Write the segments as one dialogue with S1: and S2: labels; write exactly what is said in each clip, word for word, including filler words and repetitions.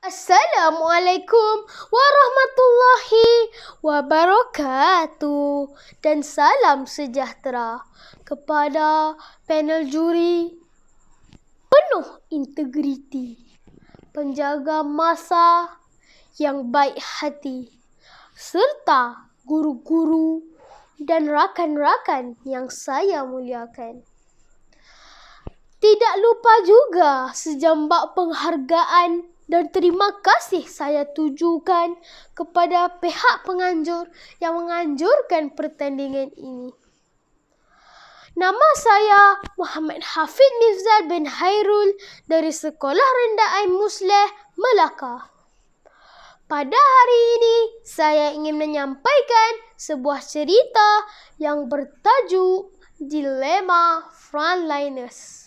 S1: Assalamualaikum warahmatullahi wabarakatuh dan salam sejahtera kepada panel juri penuh integriti, penjaga masa yang baik hati, serta guru-guru dan rakan-rakan yang saya muliakan. Tidak lupa juga sejambak penghargaan dan terima kasih saya tujukan kepada pihak penganjur yang menganjurkan pertandingan ini. Nama saya Muhammad Hafidh Mifzal bin Hairul dari Sekolah Rendah Ain Musleh, Melaka. Pada hari ini, saya ingin menyampaikan sebuah cerita yang bertajuk Dilema Frontliners.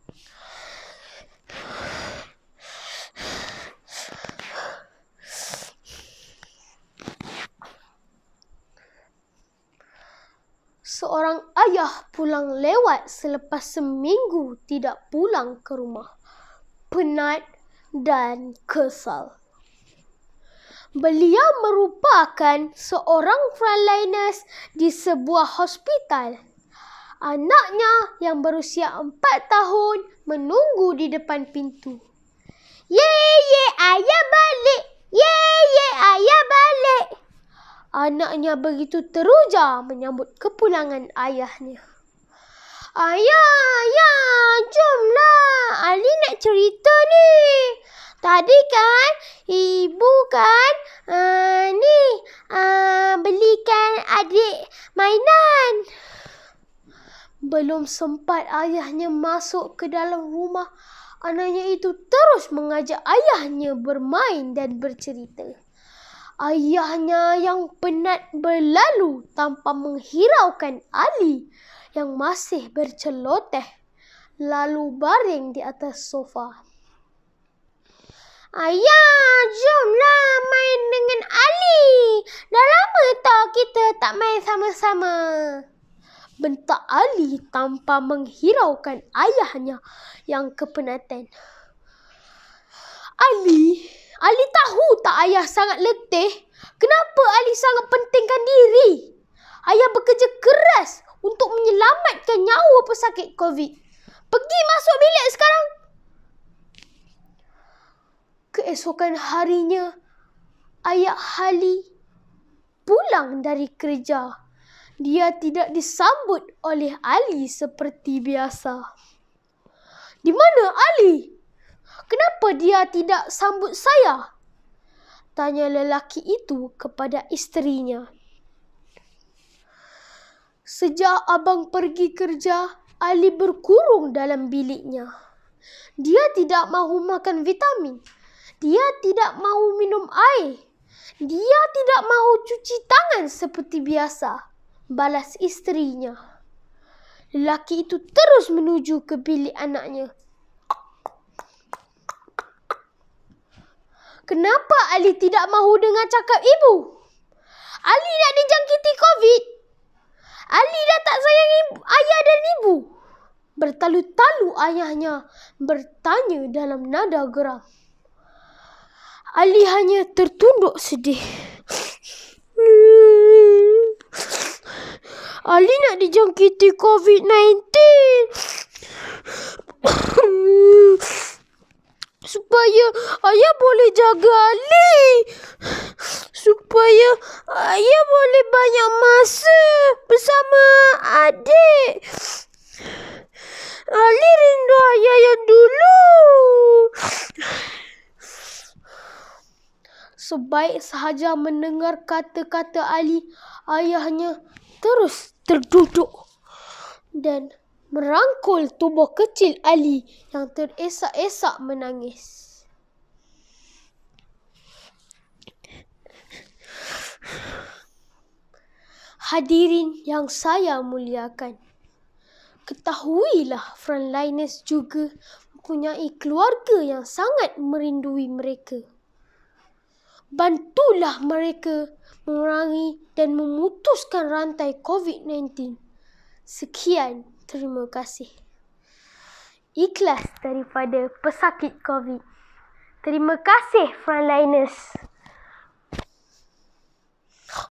S1: Seorang ayah pulang lewat selepas seminggu tidak pulang ke rumah. Penat dan kesal. Beliau merupakan seorang frontliners di sebuah hospital. Anaknya yang berusia empat tahun menunggu di depan pintu. Ye, ye, ayah balik! Ye, ye, ayah balik! Anaknya begitu teruja menyambut kepulangan ayahnya. Ayah, ayah, jomlah. Ali nak cerita ni. Tadi kan, ibu kan uh, ni uh, belikan adik mainan. Belum sempat ayahnya masuk ke dalam rumah, anaknya itu terus mengajak ayahnya bermain dan bercerita. Ayahnya yang penat berlalu tanpa menghiraukan Ali yang masih berceloteh lalu baring di atas sofa. Ayah, jomlah main dengan Ali. Dah lama tak kita tak main sama-sama. Bentak Ali tanpa menghiraukan ayahnya yang kepenatan. Ali, Ali tahu tak ayah sangat letih? Kenapa Ali sangat pentingkan diri? Ayah bekerja keras untuk menyelamatkan nyawa pesakit COVID. Pergi masuk bilik sekarang. Keesokan harinya, ayah Ali pulang dari kerja. Dia tidak disambut oleh Ali seperti biasa. Di mana Ali? Kenapa dia tidak sambut saya? Tanya lelaki itu kepada isterinya. Sejak abang pergi kerja, Ali berkurung dalam biliknya. Dia tidak mahu makan vitamin. Dia tidak mahu minum air. Dia tidak mahu cuci tangan seperti biasa. Balas isterinya. Lelaki itu terus menuju ke bilik anaknya. Kenapa Ali tidak mahu dengar cakap ibu? Ali nak dijangkiti COVID. Ali dah tak sayang ibu, ayah dan ibu. Bertalu-talu ayahnya bertanya dalam nada geram. Ali hanya tertunduk sedih. Ali nak dijangkiti COVID sembilan belas. Supaya ayah boleh jaga Ali. Supaya ayah boleh banyak masa bersama adik. Ali rindu ayah yang dulu. Sebaik sahaja mendengar kata-kata Ali, ayahnya terus terduduk dan merangkul tubuh kecil Ali yang teresak-esak menangis. Hadirin yang saya muliakan, ketahuilah frontliners juga mempunyai keluarga yang sangat merindui mereka. Bantulah mereka mengurangi dan memutuskan rantai COVID sembilan belas. Sekian, terima kasih. Ikhlas daripada pesakit COVID. Terima kasih Frontliners.